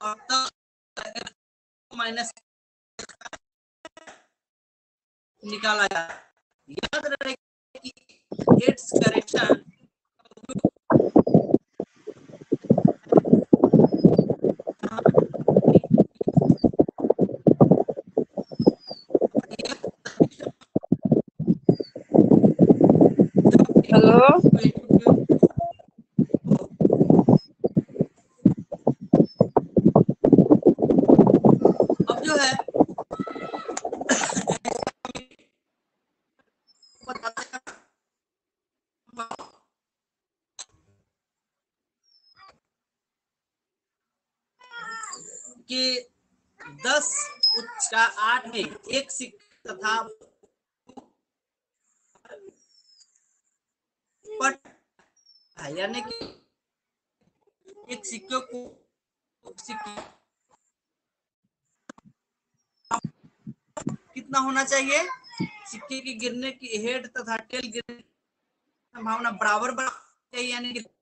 और तब माइनस निकाला जाए। याद रहे कि इट्स करेक्शन हेलो, अब जो है कि 10 का 8 में एक सिक्का तथा पट है, यानी कि एक सिक्के को कितना होना चाहिए, सिक्के की गिरने की हेड तथा टेल गिरने की संभावना बराबर चाहिए, यानी कि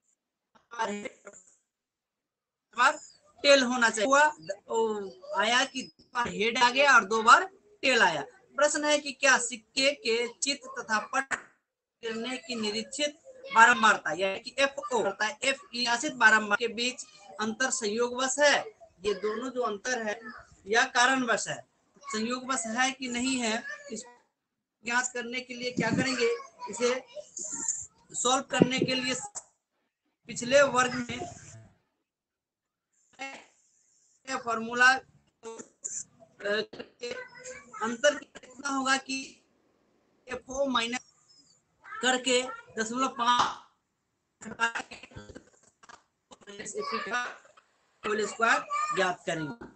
टेल होना चाहिए। हुआ आया कि हेड आ गया और 2 बार टेल आया। प्रश्न है कि क्या सिक्के के चित्त तथा पट गिरने की निरीक्षित बारंबारता यानी कि FO करता है F नियासित बारंबार के बीच अंतर संयोगवश है। ये दोनों जो अंतर है या कारणवश है, संयोगवश है कि नहीं है, इस ज्ञात करने के लिए क्या करेंगे, इसे सॉल्व करने के लिए पिछले वर्ग में फॉर्मूला अंतर कितना होगा कि FO माइनस करके 0.5 स्क्वायर ज्ञात करेंगे।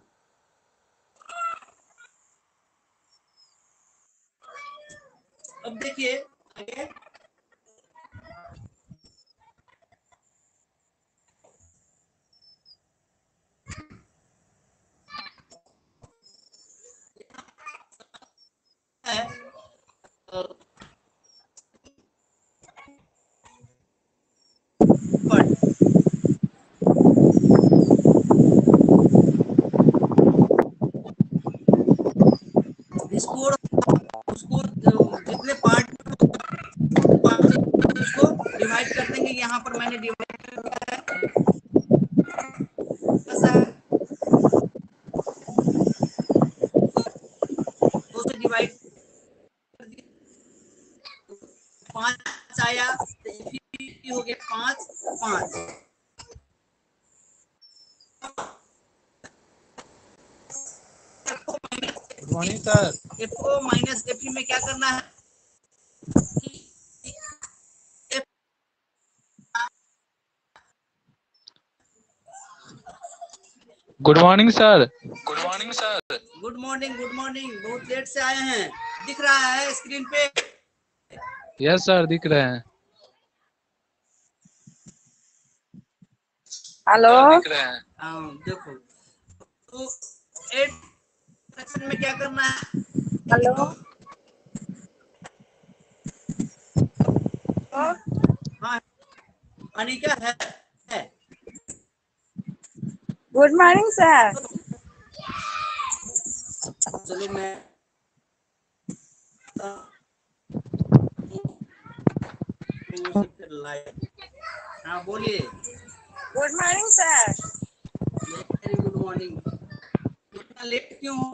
अब देखिए आगे है स्कोर उसको जितने पार्ट उसको डिवाइड कर देंगे। यहाँ पर मैंने डिवाइड कर दिया है, दो से डिवाइड कर दिया, 5 आया तो हो गया 5 5। Good morning sir. FO minus FE में क्या करना है, good morning sir. Good morning sir. Good morning, good morning. बहुत लेट से आए हैं, दिख रहा है स्क्रीन पे? यस सर, दिख रहे हैं। हेलो, दिख रहे हैं। देखो तो 8 सेक्शन में क्या करना है, हेलो, हाँ अनिका है। Good morning sir. चलो मैं हाँ बोलिए। Good morning sir. Very good morning. इतना लेट क्यों हो?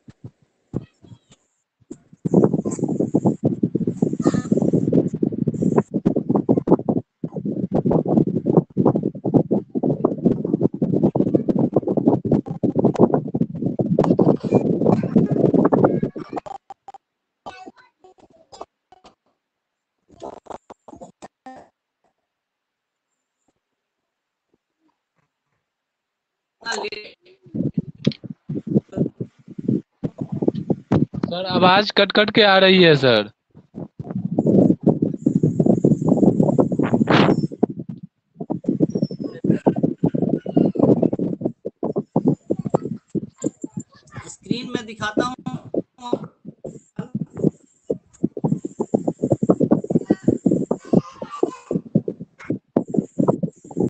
सर आवाज कट कट के आ रही है सर। स्क्रीन में दिखाता हूँ,